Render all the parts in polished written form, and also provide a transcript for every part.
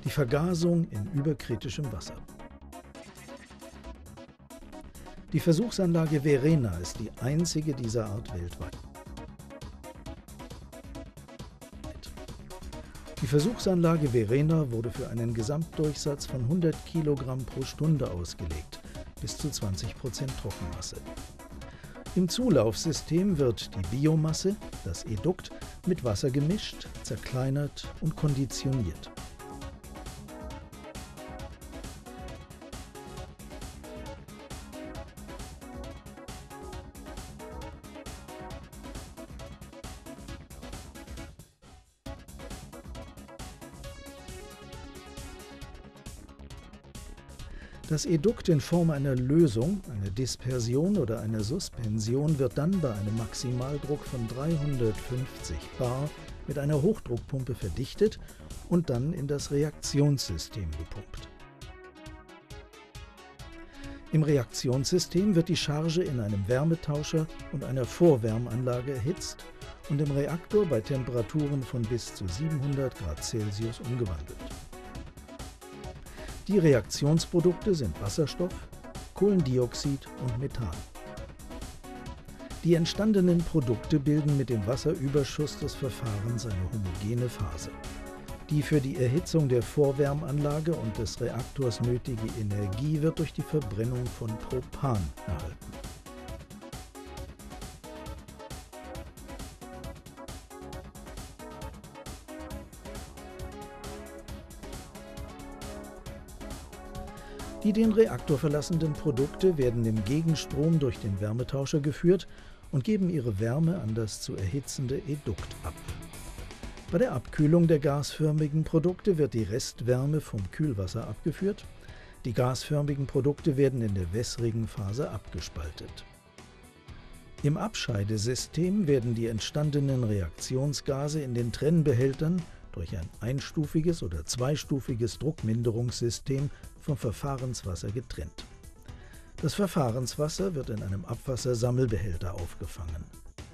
Die Vergasung in überkritischem Wasser. Die Versuchsanlage Verena ist die einzige dieser Art weltweit. Die Versuchsanlage Verena wurde für einen Gesamtdurchsatz von 100 Kilogramm pro Stunde ausgelegt, bis zu 20% Trockenmasse. Im Zulaufsystem wird die Biomasse, das Edukt, mit Wasser gemischt, zerkleinert und konditioniert. Das Edukt in Form einer Lösung, einer Dispersion oder einer Suspension wird dann bei einem Maximaldruck von 350 bar mit einer Hochdruckpumpe verdichtet und dann in das Reaktionssystem gepumpt. Im Reaktionssystem wird die Charge in einem Wärmetauscher und einer Vorwärmanlage erhitzt und im Reaktor bei Temperaturen von bis zu 700 Grad Celsius umgewandelt. Die Reaktionsprodukte sind Wasserstoff, Kohlendioxid und Methan. Die entstandenen Produkte bilden mit dem Wasserüberschuss des Verfahrens eine homogene Phase. Die für die Erhitzung der Vorwärmanlage und des Reaktors nötige Energie wird durch die Verbrennung von Propan erhalten. Die den Reaktor verlassenden Produkte werden im Gegenstrom durch den Wärmetauscher geführt und geben ihre Wärme an das zu erhitzende Edukt ab. Bei der Abkühlung der gasförmigen Produkte wird die Restwärme vom Kühlwasser abgeführt. Die gasförmigen Produkte werden in der wässrigen Phase abgespaltet. Im Abscheidesystem werden die entstandenen Reaktionsgase in den Trennbehältern durch ein einstufiges oder zweistufiges Druckminderungssystem vom Verfahrenswasser getrennt. Das Verfahrenswasser wird in einem Abwassersammelbehälter aufgefangen.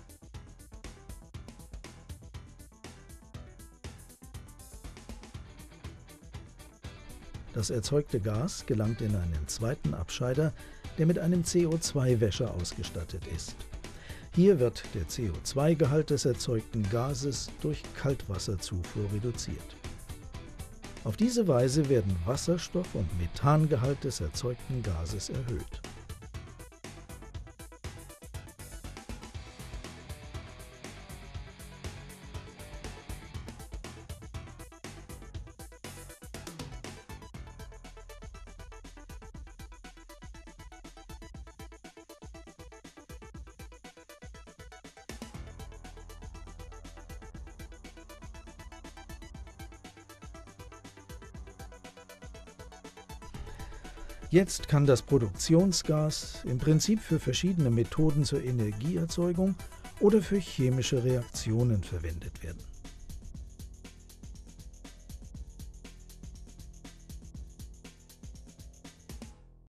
Das erzeugte Gas gelangt in einen zweiten Abscheider, der mit einem CO2-Wäscher ausgestattet ist. Hier wird der CO2-Gehalt des erzeugten Gases durch Kaltwasserzufuhr reduziert. Auf diese Weise werden Wasserstoff- und Methangehalt des erzeugten Gases erhöht. Jetzt kann das Produktionsgas im Prinzip für verschiedene Methoden zur Energieerzeugung oder für chemische Reaktionen verwendet werden.